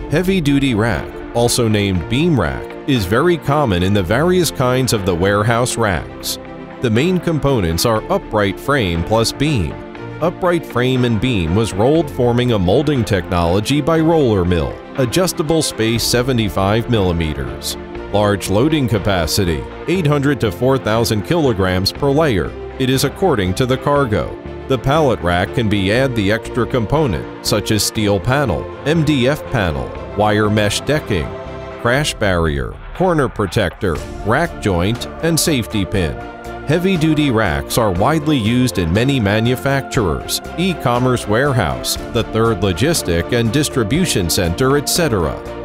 Heavy-duty rack, also named beam rack, is very common in the various kinds of the warehouse racks. The main components are upright frame plus beam. Upright frame and beam was rolled forming a molding technology by roller mill, adjustable space 75 mm. Large loading capacity, 800 to 4,000 kilograms per layer. It is according to the cargo. The pallet rack can be add the extra component such as steel panel, MDF panel, wire mesh decking, crash barrier, corner protector, rack joint, and safety pin. Heavy-duty racks are widely used in many manufacturers, e-commerce warehouse, the third logistic and distribution center, etc.